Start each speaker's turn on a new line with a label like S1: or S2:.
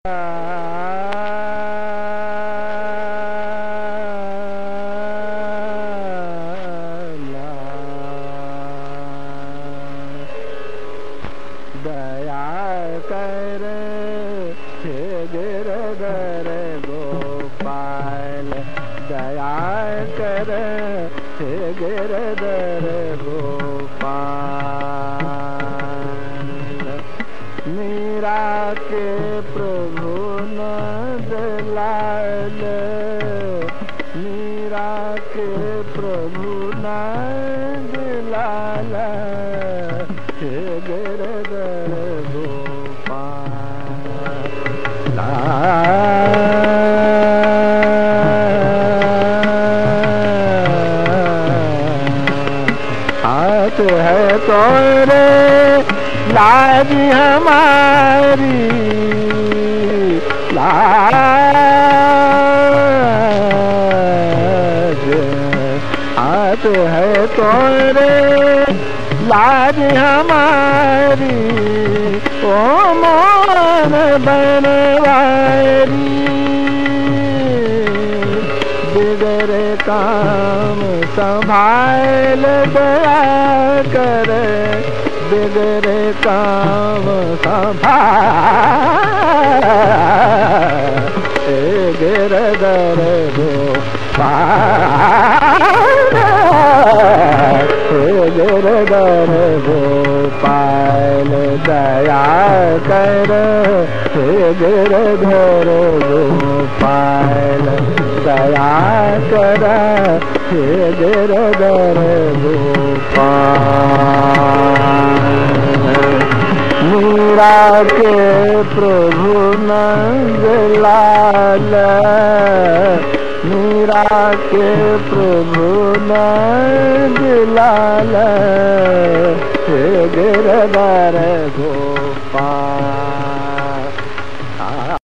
S1: दया कर हे गिरधर गोपाल, दया कर हे गिरधर गोपाल। मीरा के प्रभु नंद लाल, मीरा के प्रभु नंद लाल, हे गिरधर गोपाल। हाथ है तोरे लाज हमारी, लाज हाथ है तोरे लाज हमारी, ओ मोहन बनवारी। बिगड़े काम संभाल दया कर, बिगड़े काम संभाल, हे गिरधर गोपाल, हे गिरधर गोपाल। दया कर हे गिरधर गोपाल, दया कर हे गिरधर गोपाल। मीरा के प्रभु नंद लाल, मीरा के प्रभु नंद लाल, हे गिरधर गोपाल।